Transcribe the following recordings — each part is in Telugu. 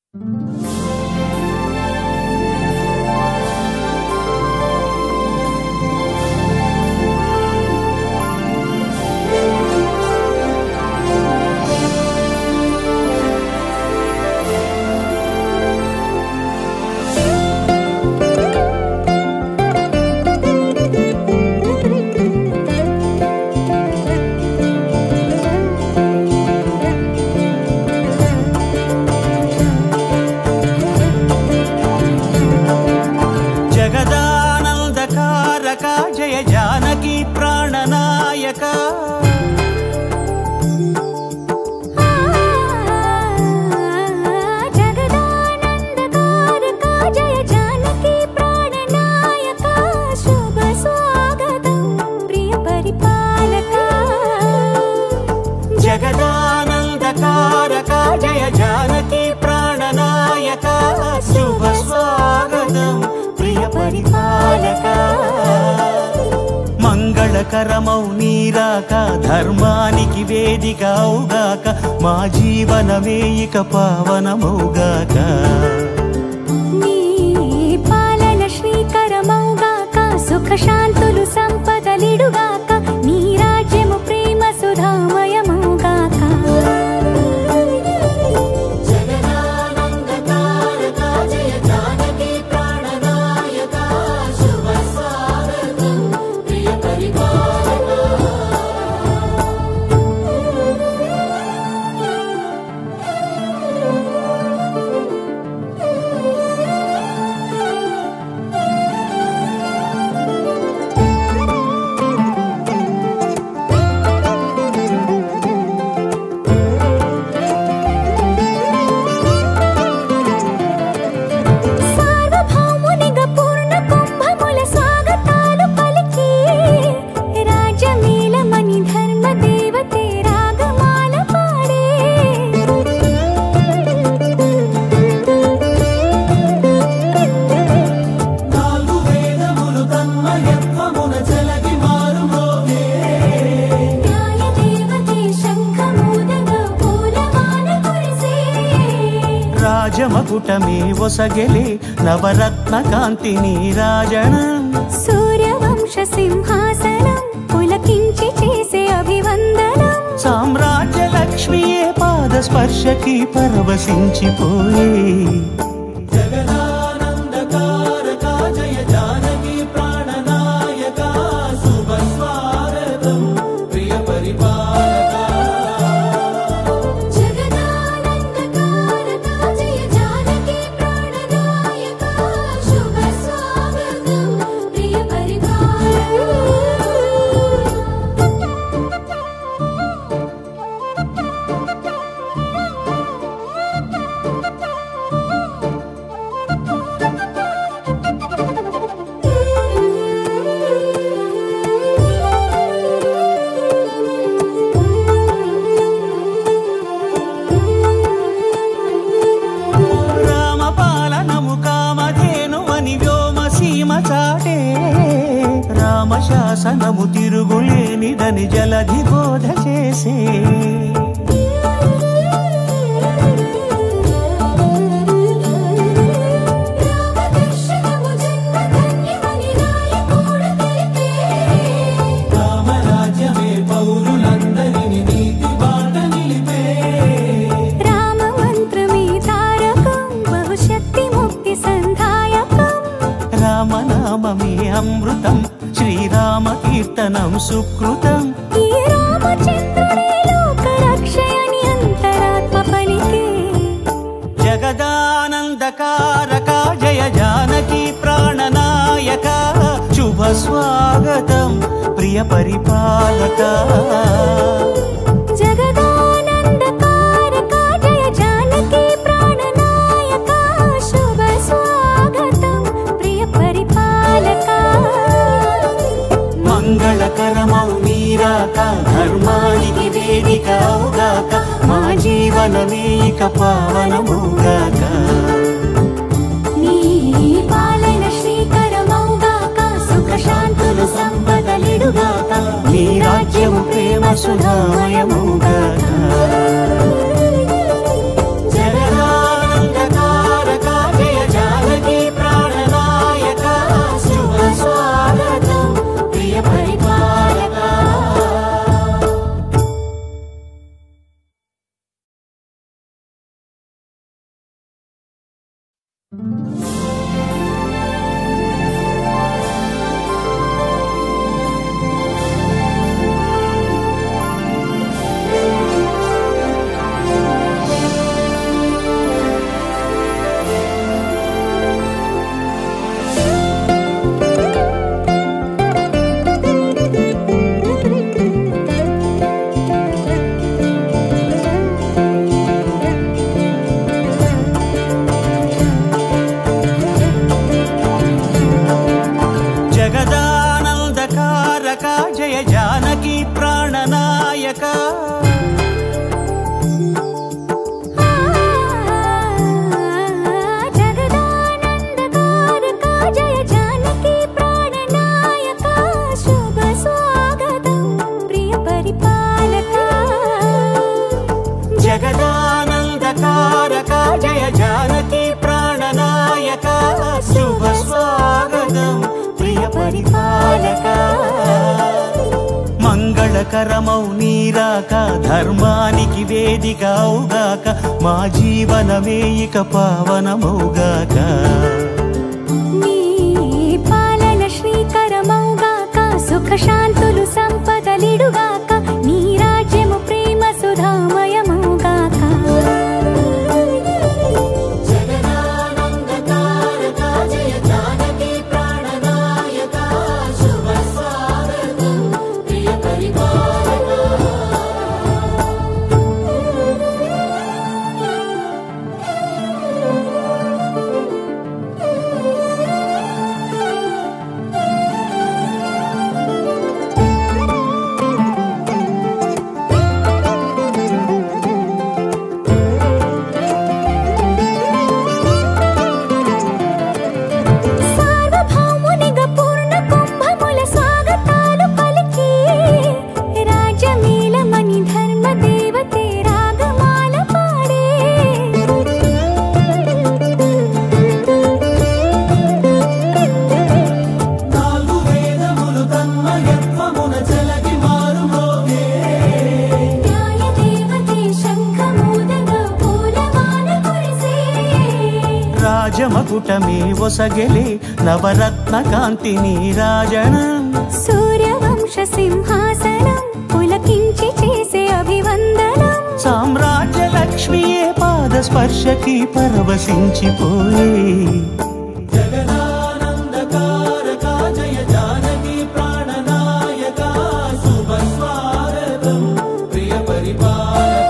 जय जानकी प्राणनायक जगदानंदकारक जय जानकी प्राणनायक शुभ स्वागतं प्रिय परिपालक जगदानंदकारक जय जानकी प्राणनायक शुभ स्वागतं प्रिय परिपालक మంగళకరమౌ నీరాక ధర్మానికి వేదిక అవుగాక మా జీవనమే ఇక పావనమౌగాక నీ పాలన శ్రీకరమౌగాక సుఖ శాంతులు సంపదలిడుగాక నీ రాజ్యము ప్రేమ సుధామయమౌగాక జగదానందకారక జయ జానకి ప్రాణనాయక శుభ స్వాగతం రాజమకుటమే ఒసగెలే నవరత్న కాంతి నీరాజనం సూర్యవంశ సింహాసనం పులకించి చేసే అభివందనం సామ్రాజ్య లక్ష్మియే పాద స్పర్శకి పరవశించిపోయే జగదానందకారక జయ జానకి ప్రాణనాయక శుభ స్వాగతం ప్రియ పరిపాలక రామశాసనము తిరుగులేనిదని జలధి బోధ చేసే రామరాజ్యమే పౌరులందరినీ నీతి బాట నిలిపే రామ మంత్రమే తారకం బహుశక్తి ముక్తి సంధాయకం రామనామమే అమృతం శ్రీరామ కీర్తనం సుకృతం ఈ రామచంద్రుడే లోక రక్షయని అంతరాత్మ పలికే జగదానందకారక జయ జానకి ప్రాణనాయక శుభ స్వాగతం ప్రియ పరిపాలక జగదానందకారక జయ జానకి ప్రాణనాయక శుభ స్వాగతం ప్రియ పరిపాలక మంగళకరమౌ నీరాక ధర్మానికి వేదిక అవుగాక మా జీవనమే ఇక పావనమౌగాక నీ పాలన శ్రీకరమౌగాక సుఖ శాంతులు సంపదలిడుగాక నీ రాజ్యము ప్రేమ సుధామయమౌగాక జగదానందకారక మంగళకరమౌ నీరాక ధర్మానికి వేదిక అవుగాక మా జీవనమే ఇక పావనమౌగాక నీ పాలన శ్రీకరమౌగాక సుఖ శాంతులు సంపదలిడుగాక నీ రాజ్యము ప్రేమ సుధామయమౌగాక రాజమకుటమే ఒసగెలే నవరత్న కాంతి నీరాజనం సూర్యవంశ సింహాసనం పులకించి చేసే అభివందనం సామ్రాజ్య లక్ష్మియే పాద స్పర్శకి పరవశించిపోయే జగదానందకారక జయ జానకి ప్రాణనాయక శుభ స్వాగతం ప్రియ పరిపాలక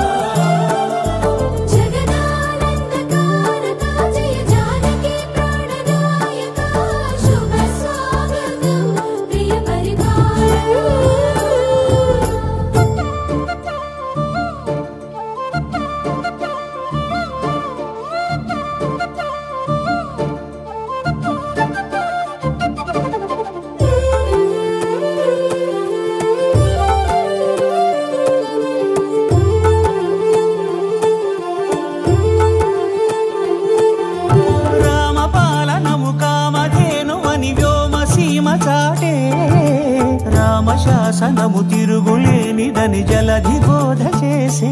రామశాసనము తిరుగులేనిదని జలధి బోధ చేసే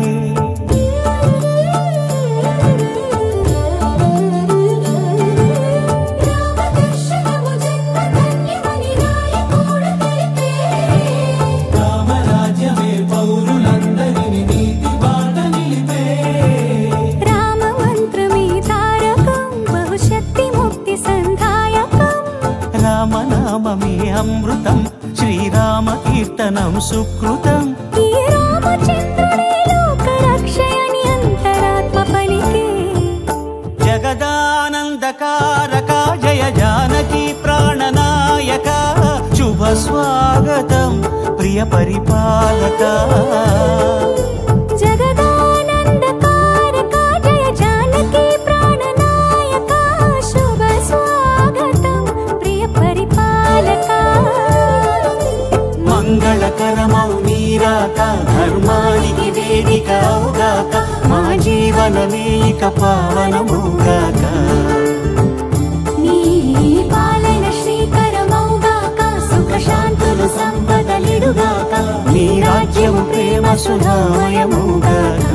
రామరాజ్యమే పౌరులందరినీ నీతి బాట నిలిపే రామ మంత్రమే తారకం బహుశక్తి ముక్తి సంధాయకం రామనామమే అమృతం శ్రీరామ కీర్తనం సుకృతం ఈ రామచంద్రుడే లోక రక్షయని అంతరాత్మ పలికే జగదానందకారక జయ జానకి ప్రాణనాయక శుభ స్వాగతం ప్రియ పరిపాలక జగదానందకారక జయ జానకి ప్రాణనాయక శుభ స్వాగతం ప్రియ పరిపాలక మంగళకరమౌ నీరాక ధర్మానికి వేదిక అవుగాక మా జీవనమే ఇక పావనమౌగాక నీ పాలన శ్రీకరమౌగాక సుఖ శాంతులు సంపదలిడుగాక నీ రాజ్యము ప్రేమ సుధామయమౌగాక